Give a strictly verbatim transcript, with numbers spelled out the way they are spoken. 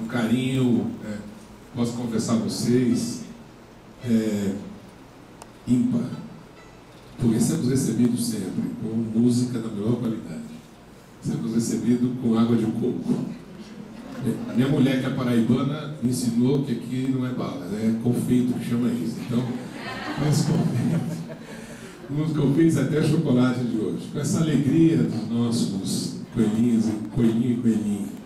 carinho, é, posso confessar a vocês, é, ímpar, porque somos recebidos sempre com música da melhor qualidade, somos recebidos com água de coco. A minha mulher, que é paraibana, me ensinou que aqui não é bala, é confeito que chama isso. Então, mas confeito, uns confeitos até chocolate de hoje, com essa alegria dos nossos coelhinhos, coelhinho e coelhinho.